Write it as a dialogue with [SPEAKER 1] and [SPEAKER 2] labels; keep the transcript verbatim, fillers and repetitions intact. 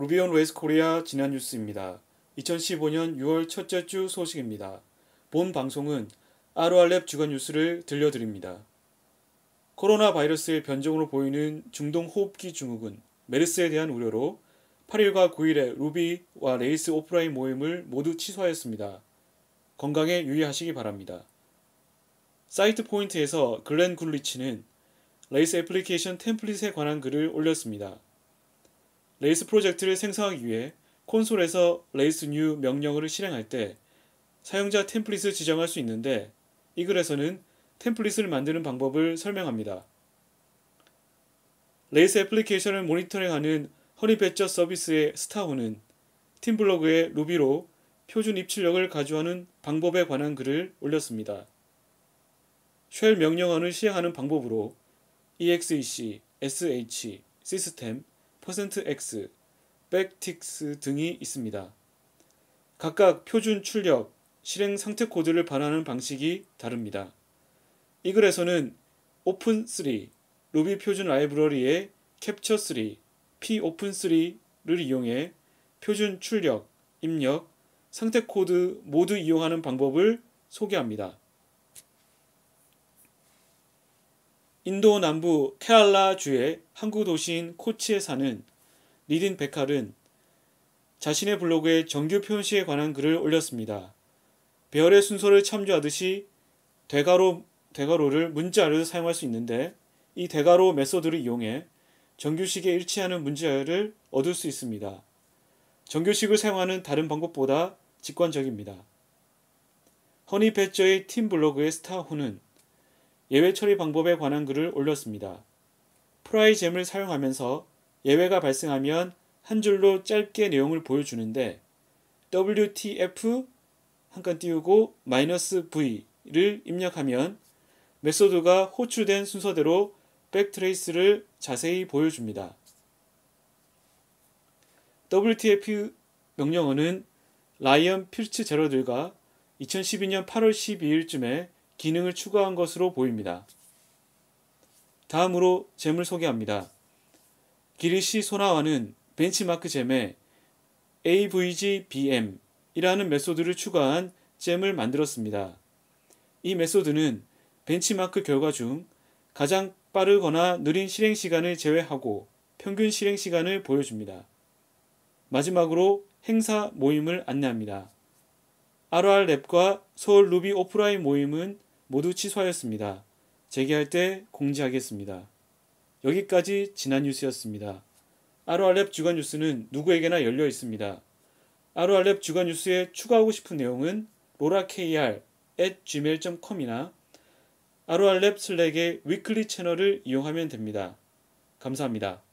[SPEAKER 1] 루비 온 레이스 코리아 지난 뉴스입니다. 이천십오 년 유월 첫째 주 소식입니다. 본 방송은 알오알랩 주간 뉴스를 들려드립니다. 코로나 바이러스의 변종으로 보이는 중동 호흡기 증후군 메르스에 대한 우려로 팔 일과 구 일에 루비와 레이스 오프라인 모임을 모두 취소하였습니다. 건강에 유의하시기 바랍니다. 사이트 포인트에서 글렌 굴리치는 레이스 애플리케이션 템플릿에 관한 글을 올렸습니다. 레이스 프로젝트를 생성하기 위해 콘솔에서 레이스 뉴 명령어를 실행할 때 사용자 템플릿을 지정할 수 있는데 이 글에서는 템플릿을 만드는 방법을 설명합니다. 레이스 애플리케이션을 모니터링하는 허니배처 서비스의 스타호는 팀블로그에 루비로 표준 입출력을 가져가는 방법에 관한 글을 올렸습니다. 쉘 명령어를 시행하는 방법으로 exec, sh, 시스템, %x, backticks 등이 있습니다. 각각 표준 출력, 실행 상태 코드를 반환하는 방식이 다릅니다. 이 글에서는 오픈 쓰리, 루비 표준 라이브러리의 캡처 쓰리, popen 쓰리를 이용해 표준 출력, 입력, 상태 코드 모두 이용하는 방법을 소개합니다. 인도 남부 케랄라주의 항구 도시인 코치에 사는 니딘 베칼은 자신의 블로그에 정규 표시에 관한 글을 올렸습니다. 배열의 순서를 참조하듯이 대괄호, 대괄호를 문자열에서 사용할 수 있는데 이 대괄호 메소드를 이용해 정규식에 일치하는 문자열을 얻을 수 있습니다. 정규식을 사용하는 다른 방법보다 직관적입니다. 허니배처의 팀 블로그의 스타호는 예외 처리 방법에 관한 글을 올렸습니다. 프라이잼을 사용하면서 예외가 발생하면 한 줄로 짧게 내용을 보여주는데 더블유티에프 한 칸 띄우고 마이너스 V를 입력하면 메소드가 호출된 순서대로 백트레이스를 자세히 보여줍니다. 더블유티에프 명령어는 라이언 필츠제러들가 이천십이 년 팔월 십이일쯤에 기능을 추가한 것으로 보입니다. 다음으로 잼을 소개합니다. 기리시 소나와는 벤치마크 잼에 에이브이지비엠이라는 메소드를 추가한 잼을 만들었습니다. 이 메소드는 벤치마크 결과 중 가장 빠르거나 느린 실행시간을 제외하고 평균 실행시간을 보여줍니다. 마지막으로 행사 모임을 안내합니다. 알오알랩과 서울 루비 오프라인 모임은 모두 취소하였습니다. 재개할 때 공지하겠습니다. 여기까지 지난 뉴스였습니다. 알오알랩 주간 뉴스는 누구에게나 열려 있습니다. 알오알랩 주간 뉴스에 추가하고 싶은 내용은 로라케이알 앳 지메일 닷 컴이나 알오알랩 슬랙의 위클리 채널을 이용하면 됩니다. 감사합니다.